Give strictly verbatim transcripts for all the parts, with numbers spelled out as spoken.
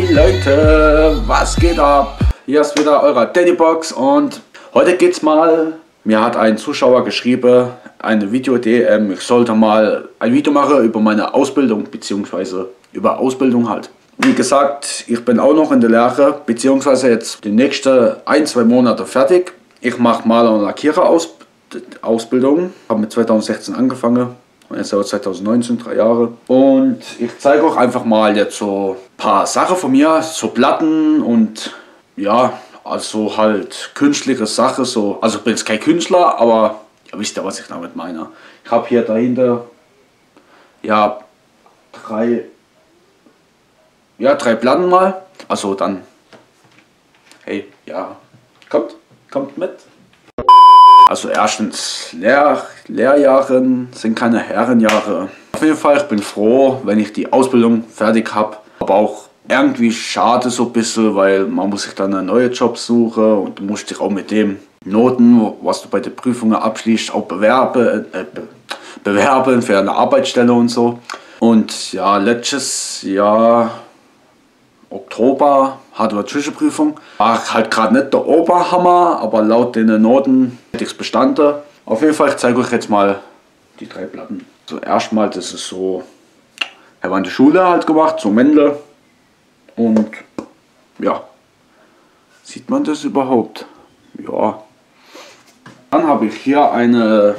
Leute, was geht ab? Hier ist wieder eure Daddybox und heute geht's mal. Mir hat ein Zuschauer geschrieben, eine Video-D M, ich sollte mal ein Video machen über meine Ausbildung, beziehungsweise über Ausbildung halt. Wie gesagt, ich bin auch noch in der Lehre, beziehungsweise jetzt die nächsten ein, zwei Monate fertig. Ich mache Maler- und Lackierer-Ausbildung, habe mit zweitausendsechzehn angefangen. Und jetzt seit zweitausendneunzehn, drei Jahre. Und ich zeige auch einfach mal jetzt so ein paar Sachen von mir, so Platten und ja, also halt künstliche Sachen. So. Also ich bin jetzt kein Künstler, aber ihr wisst ja, was ich damit meine. Ich habe hier dahinter ja drei, ja, drei Platten mal. Also dann, hey, ja, kommt, kommt mit. Also erstens, Lehr Lehrjahre sind keine Herrenjahre. Auf jeden Fall, ich bin froh, wenn ich die Ausbildung fertig habe. Aber auch irgendwie schade so ein bisschen, weil man muss sich dann einen neuen Job suchen und du musst dich auch mit dem Noten, was du bei den Prüfungen abschließt, auch bewerben, äh, be bewerben für eine Arbeitsstelle und so. Und ja, letztes Jahr Oktober hatte wir Zwischenprüfung. War halt gerade nicht der Oberhammer, aber laut den Noten hätte ich es bestanden. Auf jeden Fall, ich zeige euch jetzt mal die drei Platten. So erstmal, das ist so, ich habe in der Schule halt gemacht, so Mändle. Und ja, sieht man das überhaupt? Ja. Dann habe ich hier eine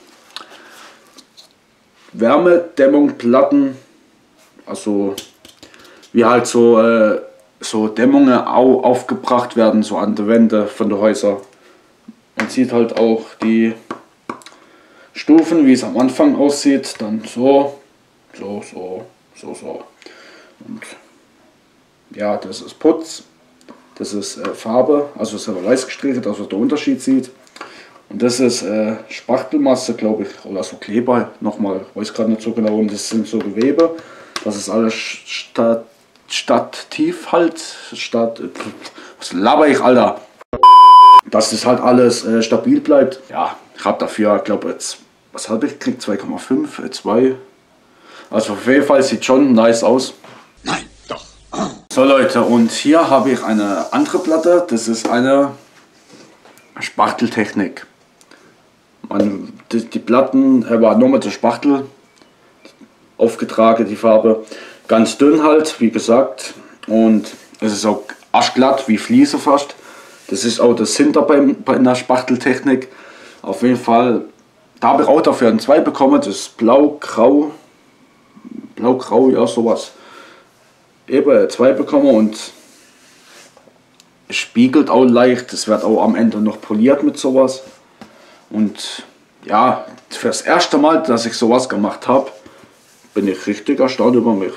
Wärmedämmung-Platten, also wie halt so, äh, so Dämmungen au aufgebracht werden, so an der Wände von den Häusern. Man sieht halt auch die Stufen, wie es am Anfang aussieht, dann so, so, so, so, so. Und ja, das ist Putz, das ist äh, Farbe, also es ist aber weiß gestrichen, dass man den Unterschied sieht. Und das ist äh, Spachtelmasse, glaube ich, oder so Kleber, nochmal, weiß gerade nicht so genau, und das sind so Gewebe, das ist alles statt statt tief halt, statt, was laber ich, Alter, dass das halt alles äh, stabil bleibt. Ja, ich habe dafür, glaube jetzt, was habe ich gekriegt, zwei Komma fünf, äh, zwei, also auf jeden Fall sieht schon nice aus. Nein, doch. So Leute, und hier habe ich eine andere Platte, das ist eine Spachteltechnik. Man, die, die Platten äh, war nur mit der Spachtel aufgetragen, die Farbe. Ganz dünn halt, wie gesagt, und es ist auch arschglatt wie Fliese fast. Das ist auch das Hinter bei, bei einer Spachteltechnik. Auf jeden Fall, da habe ich auch dafür ein zwei bekommen, das ist blau-grau, blau-grau, ja sowas. Eben zwei bekommen und es spiegelt auch leicht, es wird auch am Ende noch poliert mit sowas. Und ja, für das erste Mal, dass ich sowas gemacht habe, bin ich richtig erstaunt über mich.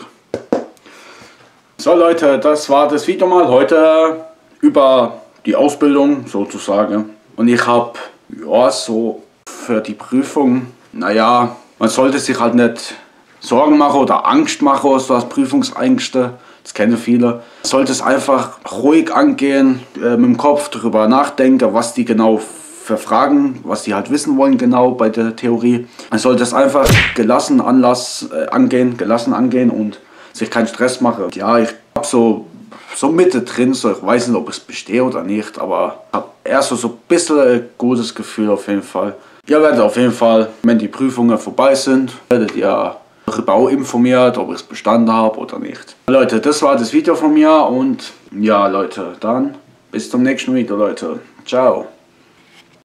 So Leute, das war das Video mal heute über die Ausbildung sozusagen. Und ich habe, ja, so für die Prüfung, naja, man sollte sich halt nicht Sorgen machen oder Angst machen, so als Prüfungsängste. Das kennen viele. Man sollte es einfach ruhig angehen, äh, mit dem Kopf darüber nachdenken, was die genau für Fragen, was die halt wissen wollen genau bei der Theorie. Man sollte es einfach gelassen Anlass äh, angehen, gelassen angehen und sich keinen Stress machen. Ja, ich habe so, so Mitte drin, so ich weiß nicht, ob ich es bestehe oder nicht, aber ich habe erst so, so ein bisschen ein gutes Gefühl auf jeden Fall. Ihr werdet auf jeden Fall, wenn die Prüfungen vorbei sind, werdet ihr darüber auch informiert, ob ich es bestanden habe oder nicht. Leute, das war das Video von mir und ja Leute, dann bis zum nächsten Video Leute. Ciao.